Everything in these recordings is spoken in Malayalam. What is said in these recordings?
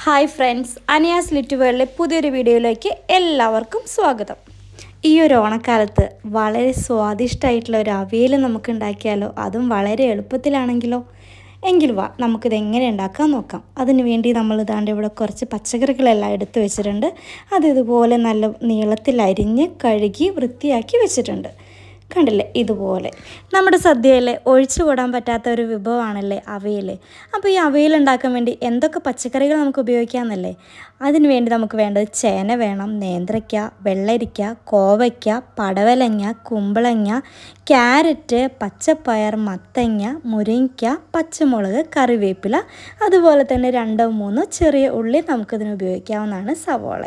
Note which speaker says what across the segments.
Speaker 1: ഹായ് ഫ്രണ്ട്സ്, അനിയാസ് ലിറ്റ് വേൾഡിലെ പുതിയൊരു വീഡിയോയിലേക്ക് എല്ലാവർക്കും സ്വാഗതം. ഈ ഒരു ഓണക്കാലത്ത് വളരെ സ്വാദിഷ്ടമായിട്ടുള്ള ഒരു അവിയൽ നമുക്ക് ഉണ്ടാക്കിയാലോ, അതും വളരെ എളുപ്പത്തിലാണെങ്കിലോ. എങ്കിൽ വാ, നമുക്കിത് എങ്ങനെ ഉണ്ടാക്കാൻ നോക്കാം. അതിന് വേണ്ടി നമ്മൾ ഇതാണ്ട് ഇവിടെ കുറച്ച് പച്ചക്കറികളെല്ലാം എടുത്ത് വെച്ചിട്ടുണ്ട്. അത് ഇതുപോലെ നല്ല നീളത്തിൽ അരിഞ്ഞ് കഴുകി വൃത്തിയാക്കി വെച്ചിട്ടുണ്ട്. കണ്ടില്ലേ, ഇതുപോലെ നമ്മുടെ സദ്യയിലെ ഒഴിച്ചുകൂടാൻ പറ്റാത്ത ഒരു വിഭവമാണല്ലേ അവിയൽ. അപ്പോൾ ഈ അവിയൽ ഉണ്ടാക്കാൻ വേണ്ടി എന്തൊക്കെ പച്ചക്കറികൾ നമുക്ക് ഉപയോഗിക്കാമെന്നല്ലേ. അതിന് വേണ്ടി നമുക്ക് വേണ്ടത് ചേന വേണം, നേന്ത്രയ്ക്ക, വെള്ളരിക്ക, കോവയ്ക്ക, പടവലങ്ങ, കുമ്പളങ്ങ, ക്യാരറ്റ്, പച്ചപ്പയർ, മത്തങ്ങ, മുരിങ്ങയ്ക്ക, പച്ചമുളക്, കറിവേപ്പില, അതുപോലെ തന്നെ 2-3 ചെറിയ ഉള്ളി നമുക്കിതിന് ഉപയോഗിക്കാവുന്നതാണ്, സവോള.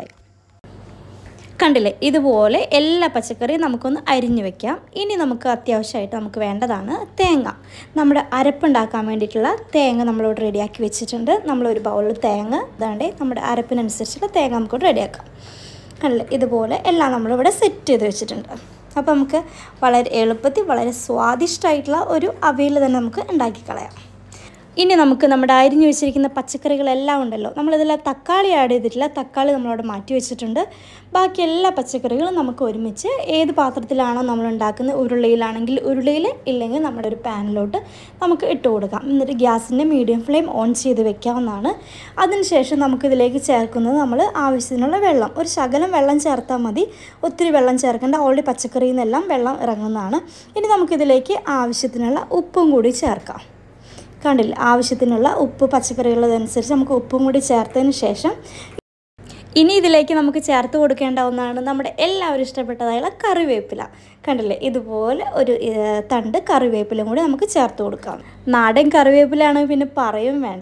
Speaker 1: കണ്ടില്ലേ, ഇതുപോലെ എല്ലാ പച്ചക്കറിയും നമുക്കൊന്ന് അരിഞ്ഞു വെക്കാം. ഇനി നമുക്ക് അത്യാവശ്യമായിട്ട് നമുക്ക് വേണ്ടതാണ് തേങ്ങ. നമ്മുടെ അരപ്പുണ്ടാക്കാൻ വേണ്ടിയിട്ടുള്ള തേങ്ങ നമ്മളിവിടെ റെഡിയാക്കി വെച്ചിട്ടുണ്ട്. നമ്മളൊരു ബൗളിൽ തേങ്ങ ഇതാണ്ടേ നമ്മുടെ അരപ്പിനനുസരിച്ചുള്ള തേങ്ങ നമുക്ക് റെഡിയാക്കാം. കണ്ടില്ലേ, ഇതുപോലെ എല്ലാം നമ്മളിവിടെ സെറ്റ് ചെയ്ത് വെച്ചിട്ടുണ്ട്. അപ്പോൾ നമുക്ക് വളരെ എളുപ്പത്തിൽ വളരെ സ്വാദിഷ്ടമായിട്ടുള്ള ഒരു അവിയൽ തന്നെ നമുക്ക് ഉണ്ടാക്കിക്കളയാം. ഇനി നമുക്ക് നമ്മുടെ അരിഞ്ഞു വെച്ചിരിക്കുന്ന പച്ചക്കറികളെല്ലാം ഉണ്ടല്ലോ, നമ്മളിതെല്ലാം തക്കാളി ആഡ് ചെയ്തിട്ടില്ല. തക്കാളി നമ്മളവിടെ മാറ്റി വെച്ചിട്ടുണ്ട്. ബാക്കി എല്ലാ പച്ചക്കറികളും നമുക്ക് ഒരുമിച്ച് ഏത് പാത്രത്തിലാണോ നമ്മൾ ഉണ്ടാക്കുന്നത്, ഉരുളിയിലാണെങ്കിൽ ഉരുളിയിൽ, ഇല്ലെങ്കിൽ നമ്മുടെ ഒരു പാനിലോട്ട് നമുക്ക് ഇട്ട് കൊടുക്കാം. എന്നിട്ട് ഗ്യാസിൻ്റെ മീഡിയം ഫ്ലെയിം ഓൺ ചെയ്ത് വെക്കാവുന്നതാണ്. അതിനുശേഷം നമുക്കിതിലേക്ക് ചേർക്കുന്നത് നമ്മൾ ആവശ്യത്തിനുള്ള വെള്ളം, ഒരു ശകലം വെള്ളം ചേർത്താൽ മതി, ഒത്തിരി വെള്ളം ചേർക്കേണ്ട. ഓൾറെഡി പച്ചക്കറിയിൽ നിന്നെല്ലാം വെള്ളം ഇറങ്ങുന്നതാണ്. ഇനി നമുക്കിതിലേക്ക് ആവശ്യത്തിനുള്ള ഉപ്പും കൂടി ചേർക്കാം. കണ്ടില്ല, ആവശ്യത്തിനുള്ള ഉപ്പ് പച്ചക്കറികളതനുസരിച്ച് നമുക്ക് ഉപ്പും കൂടി ചേർത്തതിന് ശേഷം ഇനി ഇതിലേക്ക് നമുക്ക് ചേർത്ത് കൊടുക്കേണ്ട ഒന്നാണ് നമ്മുടെ എല്ലാവരും ഇഷ്ടപ്പെട്ടതായുള്ള കറിവേപ്പില. കണ്ടില്ലേ, ഇതുപോലെ ഒരു തണ്ട് കറിവേപ്പിലയും കൂടി നമുക്ക് ചേർത്ത് കൊടുക്കാം. നാടൻ കറിവേപ്പിലാണെങ്കിൽ പിന്നെ പറയും വേണ്ട.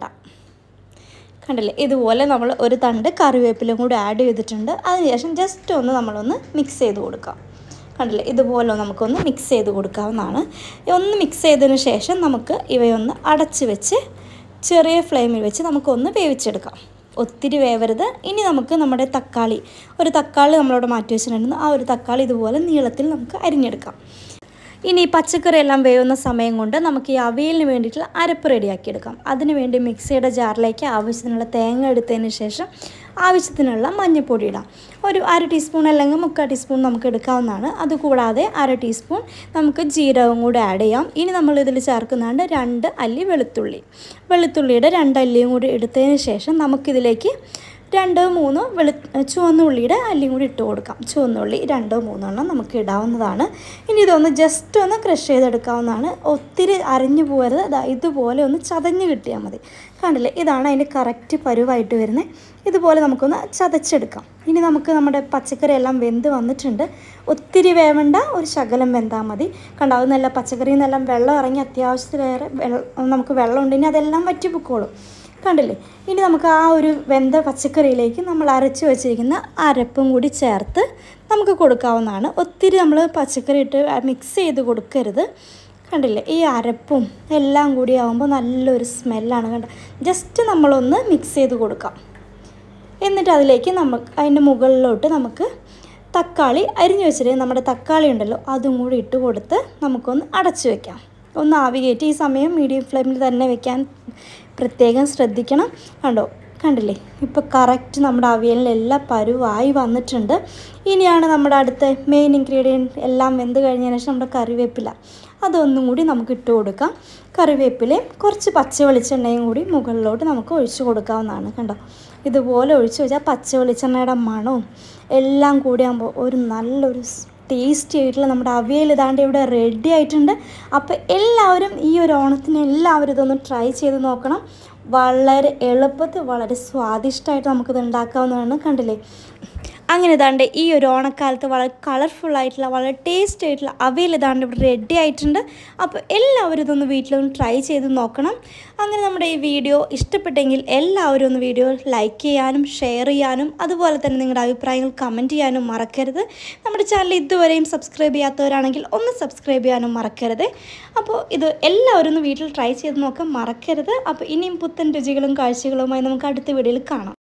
Speaker 1: കണ്ടില്ലേ, ഇതുപോലെ നമ്മൾ ഒരു തണ്ട് കറിവേപ്പിലയും കൂടി ആഡ് ചെയ്തിട്ടുണ്ട്. അതിനുശേഷം ജസ്റ്റ് ഒന്ന് നമ്മളൊന്ന് മിക്സ് ചെയ്ത് കൊടുക്കാം. കണ്ടില്ലേ, ഇതുപോലെ നമുക്കൊന്ന് മിക്സ് ചെയ്ത് കൊടുക്കാവുന്നതാണ്. ഒന്ന് മിക്സ് ചെയ്തതിന് ശേഷം നമുക്ക് ഇവയൊന്ന് അടച്ച് വെച്ച് ചെറിയ ഫ്ലെയിമിൽ വെച്ച് നമുക്കൊന്ന് വേവിച്ചെടുക്കാം. ഒത്തിരി വേവരുത്. ഇനി നമുക്ക് നമ്മുടെ ഒരു തക്കാളി നമ്മളവിടെ മാറ്റി വെച്ചിട്ടുണ്ടായിരുന്നു. ആ ഒരു തക്കാളി ഇതുപോലെ നീളത്തിൽ നമുക്ക് അരിഞ്ഞെടുക്കാം. ഇനി ഈ പച്ചക്കറി എല്ലാം വേവുന്ന സമയം കൊണ്ട് നമുക്ക് ഈ അവിയലിന് വേണ്ടിയിട്ടുള്ള അരപ്പ് റെഡിയാക്കിയെടുക്കാം. അതിനുവേണ്ടി മിക്സിയുടെ ജാറിലേക്ക് ആവശ്യത്തിനുള്ള തേങ്ങ എടുത്തതിന് ശേഷം ആവശ്യത്തിനുള്ള മഞ്ഞൾപ്പൊടി ഇടാം. ഒരു 1/2 ടീസ്പൂൺ അല്ലെങ്കിൽ 3/4 ടീസ്പൂൺ നമുക്ക് എടുക്കാവുന്നതാണ്. അതുകൂടാതെ 1/2 ടീസ്പൂൺ നമുക്ക് ജീരകം കൂടി ആഡ് ചെയ്യാം. ഇനി നമ്മളിതിൽ ചേർക്കുന്നതാണ് 2 അല്ലി വെളുത്തുള്ളിയുടെ 2 അല്ലിയും കൂടി എടുത്തതിന് ശേഷം നമുക്കിതിലേക്ക് 2-3 ചുവന്നുള്ളിയുടെ അല്ലിയും കൂടി ഇട്ട് കൊടുക്കാം. ചുവന്നുള്ളി 2-3 നമുക്ക് ഇടാവുന്നതാണ്. ഇനി ഇതൊന്ന് ജസ്റ്റ് ഒന്ന് ക്രഷ് ചെയ്തെടുക്കാവുന്നതാണ്. ഒത്തിരി അരിഞ്ഞു പോകരുത്. ഇതുപോലെ ഒന്ന് ചതഞ്ഞ് കിട്ടിയാൽ മതി. കണ്ടില്ലേ, ഇതാണ് അതിൻ്റെ കറക്റ്റ് പരുവായിട്ട് വരുന്നത്. ഇതുപോലെ നമുക്കൊന്ന് ചതച്ചെടുക്കാം. ഇനി നമുക്ക് നമ്മുടെ പച്ചക്കറി എല്ലാം വെന്ത് വന്നിട്ടുണ്ട്. ഒത്തിരി വേവണ്ട, ഒരു ശകലം വെന്താൽ മതി. കണ്ടാവുന്നല്ല, പച്ചക്കറിയിൽ നിന്നെല്ലാം വെള്ളം ഇറങ്ങി അത്യാവശ്യത്തിലേറെ നമുക്ക് വെള്ളം ഉണ്ടെങ്കിൽ അതെല്ലാം വറ്റി പൊക്കോളും. കണ്ടില്ലേ, ഇനി നമുക്ക് ആ ഒരു വെന്ത പച്ചക്കറിയിലേക്ക് നമ്മൾ അരച്ച് വെച്ചിരിക്കുന്ന അരപ്പും കൂടി ചേർത്ത് നമുക്ക് കൊടുക്കാവുന്നതാണ്. ഒത്തിരി നമ്മൾ പച്ചക്കറി ഇട്ട് മിക്സ് ചെയ്ത് കൊടുക്കരുത്. കണ്ടില്ലേ, ഈ അരപ്പും എല്ലാം കൂടി ആകുമ്പോൾ നല്ലൊരു സ്മെല്ലാണ്. കണ്ട, ജസ്റ്റ് നമ്മളൊന്ന് മിക്സ് ചെയ്ത് കൊടുക്കാം. എന്നിട്ട് അതിലേക്ക് അതിൻ്റെ മുകളിലോട്ട് നമുക്ക് തക്കാളി അരിഞ്ഞു വെച്ചിട്ട് നമ്മുടെ തക്കാളി ഉണ്ടല്ലോ, അതും കൂടി ഇട്ട് കൊടുത്ത് നമുക്കൊന്ന് അടച്ചു വെക്കാം. ഒന്ന് ആവി കയറ്റി. ഈ സമയം മീഡിയം ഫ്ലെയിമിൽ തന്നെ വെക്കാൻ പ്രത്യേകം ശ്രദ്ധിക്കണം. കണ്ടില്ലേ, ഇപ്പോൾ കറക്റ്റ് നമ്മുടെ അവിയലിലെല്ലാം പരുവായി വന്നിട്ടുണ്ട്. ഇനിയാണ് നമ്മുടെ അടുത്ത മെയിൻ ഇൻഗ്രീഡിയൻറ്റ് എല്ലാം വെന്ത് കഴിഞ്ഞതിന് ശേഷം നമ്മുടെ കറിവേപ്പില, അതൊന്നും കൂടി നമുക്ക് ഇട്ട് കൊടുക്കാം. കറിവേപ്പിലയും കുറച്ച് പച്ച വെളിച്ചെണ്ണയും കൂടി മുകളിലോട്ട് നമുക്ക് ഒഴിച്ചു കൊടുക്കാവുന്നതാണ്. കണ്ടോ, ഇതുപോലെ ഒഴിച്ച് വെച്ചാൽ പച്ച വെളിച്ചെണ്ണയുടെ മണവും എല്ലാം കൂടി ആകുമ്പോൾ ഒരു നല്ലൊരു ടേസ്റ്റി ആയിട്ടുള്ള നമ്മുടെ അവിയൽ ഇതാണ്ട് ഇവിടെ റെഡി ആയിട്ടുണ്ട്. അപ്പോൾ എല്ലാവരും ഈ ഒരു ഓണത്തിന് എല്ലാവരും ഇതൊന്ന് ട്രൈ ചെയ്ത് നോക്കണം. വളരെ എളുപ്പത്തിൽ വളരെ സ്വാദിഷ്ടമായിട്ട് നമുക്കിത് ഉണ്ടാക്കാവുന്നതാണ്. കണ്ടില്ലേ, അങ്ങനെ ഇതാണ്ട് ഈ ഒരു ഓണക്കാലത്ത് വളരെ കളർഫുള്ളായിട്ടുള്ള വളരെ ടേസ്റ്റ് ആയിട്ടുള്ള അവിയൽ ഇതാണ്ട് ഇവിടെ റെഡി ആയിട്ടുണ്ട്. അപ്പോൾ എല്ലാവരും ഇതൊന്ന് വീട്ടിലൊന്ന് ട്രൈ ചെയ്ത് നോക്കണം. അങ്ങനെ നമ്മുടെ ഈ വീഡിയോ ഇഷ്ടപ്പെട്ടെങ്കിൽ എല്ലാവരും ഒന്ന് വീഡിയോ ലൈക്ക് ചെയ്യാനും ഷെയർ ചെയ്യാനും അതുപോലെ തന്നെ നിങ്ങളുടെ അഭിപ്രായങ്ങൾ കമൻറ്റ് ചെയ്യാനും മറക്കരുത്. നമ്മുടെ ചാനൽ ഇതുവരെയും സബ്സ്ക്രൈബ് ചെയ്യാത്തവരാണെങ്കിൽ ഒന്ന് സബ്സ്ക്രൈബ് ചെയ്യാനും മറക്കരുത്. അപ്പോൾ ഇത് എല്ലാവരും ഒന്ന് വീട്ടിൽ ട്രൈ ചെയ്ത് നോക്കാൻ മറക്കരുത്. അപ്പോൾ ഇനിയും പുത്തൻ രുചികളും കാഴ്ചകളുമായി നമുക്ക് അടുത്ത വീഡിയോയിൽ കാണാം.